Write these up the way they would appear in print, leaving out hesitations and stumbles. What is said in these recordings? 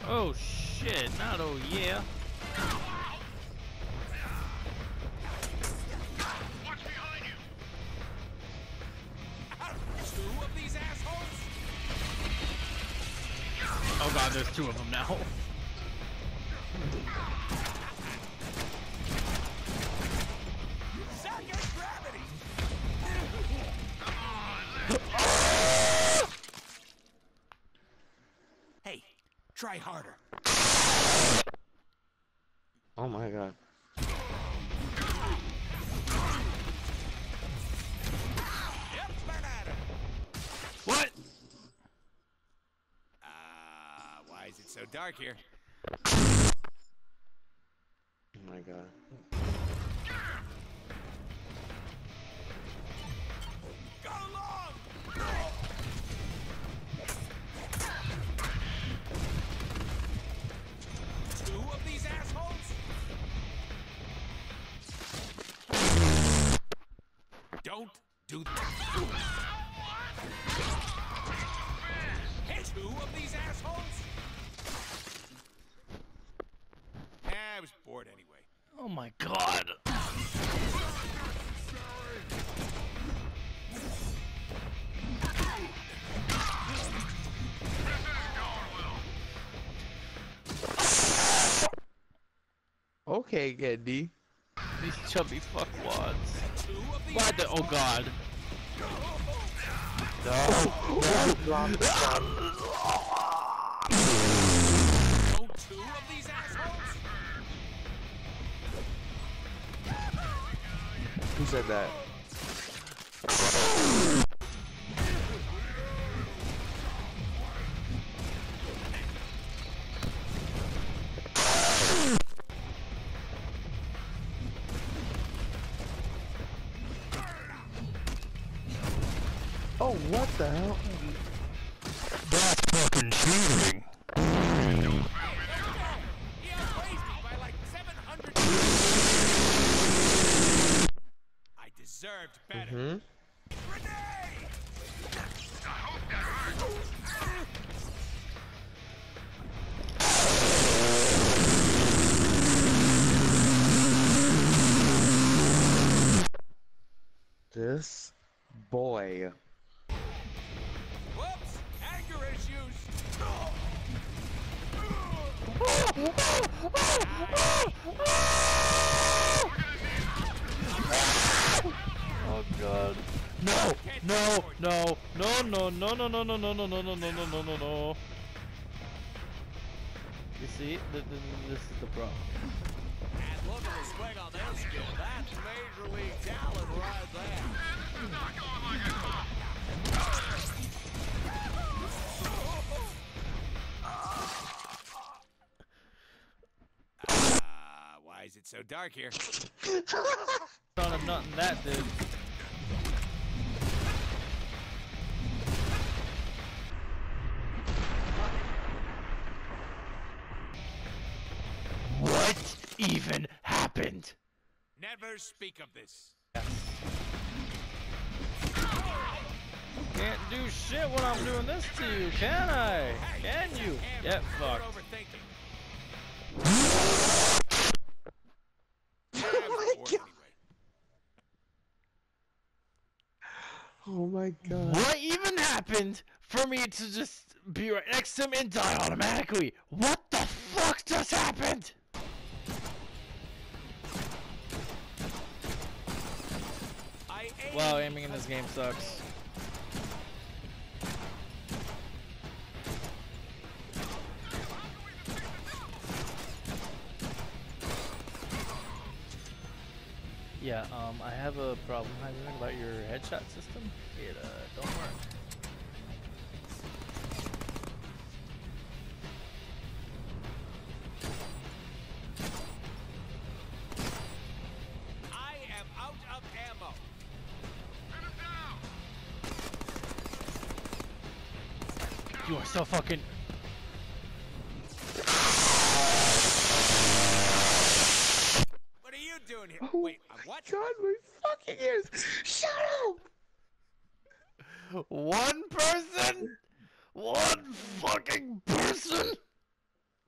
Oh shit, not oh yeah. Watch behind you! Two of these assholes? Oh god, there's two of them now. Second gravity! Hey, try harder. Oh my god. Yep, burn at her. What? Why is it so dark here? Oh my god. Go long! Two of these assholes? Don't do that. Hit two of these assholes? I was bored anyway. Oh my god. Okay, Geddy. These chubby fuckwads. Two of these Why the? Oh god. Oh, two of these assholes? Who said that? Oh, what the hell? That's fucking cheating. He outweighs me by like 700. I deserved better. Hmm? Grenade! I hope that hurts! This boy. Whoops! Anger issues! Oh god. No! No! No! No! No! No! No! No! No! No! No! No! No! No! No! No! No! No! You see, this is the problem. And look at the swing on their skill. That's major league talent right there. It's not going like I thought! Why is it so dark here? Son of nothing that dude. What even happened? Never speak of this. Can't do shit when I'm doing this to you, can I? Can you? Get Start fucked. overthinking. Oh my god. What even happened for me to just be right next to him and die automatically? What the fuck just happened? Wow, aiming in this game sucks. Yeah, I have a problem. How do you think about your headshot system? It don't work. I am out of ammo. You are so fucking. What are you doing here? Oh Wait, what? God, my fucking ears! Shut up! One person? One fucking person?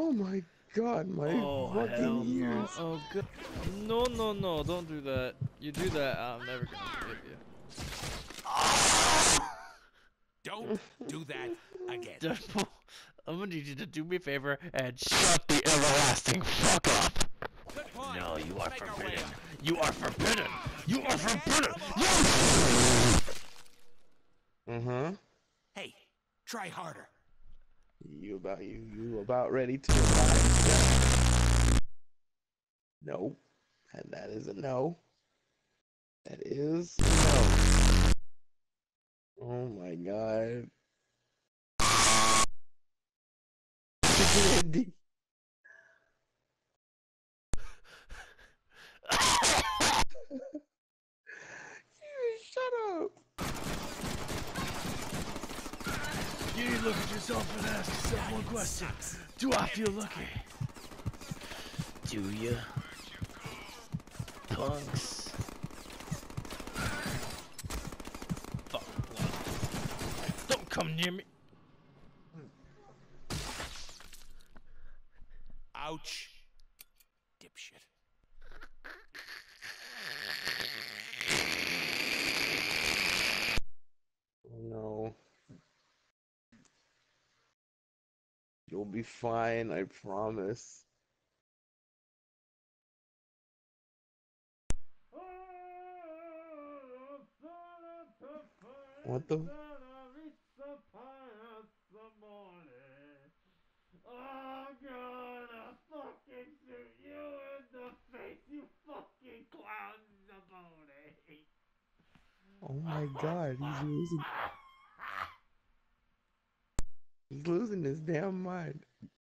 Oh my god, my Oh, hell fucking no. ears. Oh, good. No, no, no, don't do that. You do that, I'm never gonna forgive you. Don't do that again. Deadpool, I'm gonna need you to do me a favor and shut the everlasting fuck up. Good point. No, you are Make our way forbidden. up. You are forbidden. You are forbidden. Uh-huh. Hey, try harder. You about ready to revive? No. And that is a no. That is a no. Oh my god. Andy. Shut up. You need to look at yourself and ask yourself one question. Do I feel lucky? Do ya? Punks. Fuck. Don't come near me. Ouch. Dipshit. No. You'll be fine, I promise. What the? I'm gonna fucking shoot you in the face, you fucking clown Zaboni. Oh my god, he's losing. He's losing his damn mind.